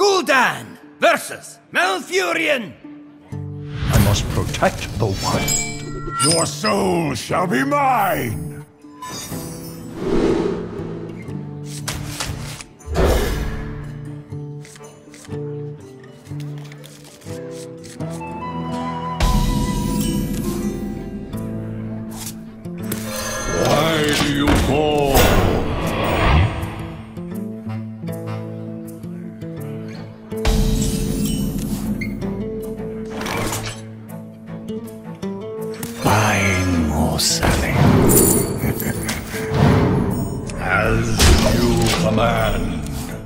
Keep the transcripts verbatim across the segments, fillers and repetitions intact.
Gul'dan versus Malfurion. I must protect the wild. Your soul shall be mine! Why do you call? Buying or selling? As you command.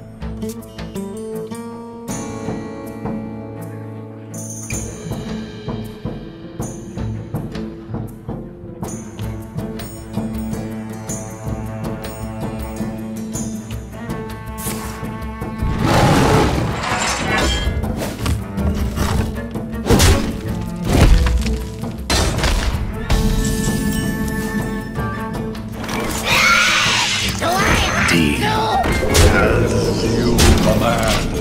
As you command.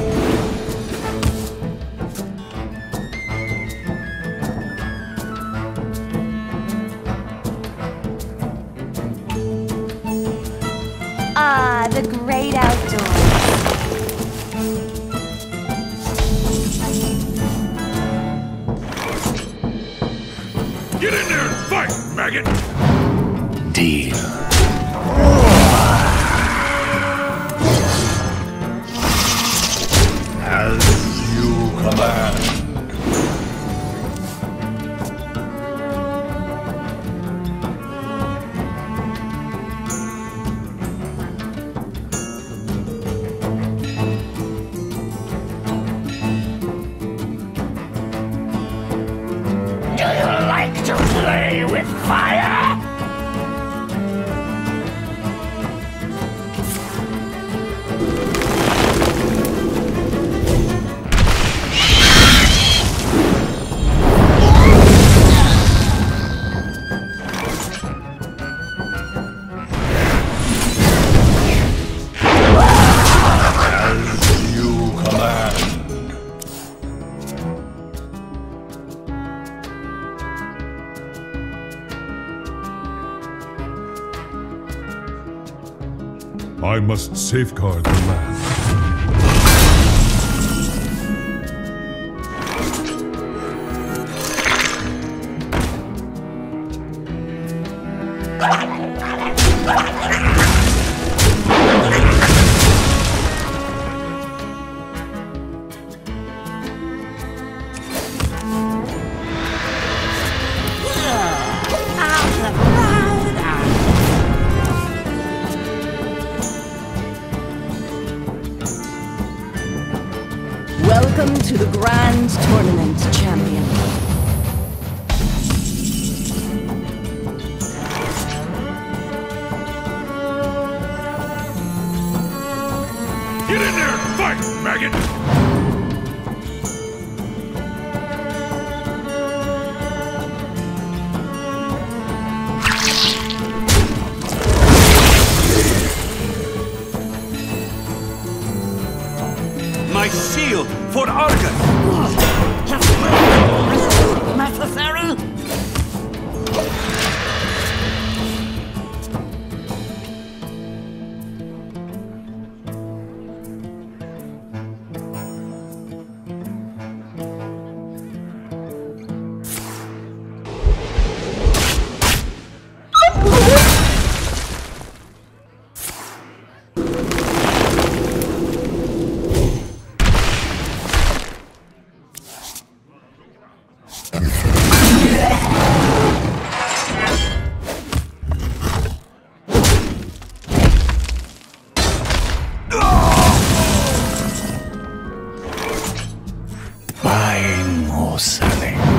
Ah, the great outdoors. Get in there and fight, maggot! Deal. As you command. Do you like to play with fire? As you command. I must safeguard the land. Welcome to the Grand Tournament, champion. Get in there and fight, maggot! My shield for Argus. Necessary? Buying or selling?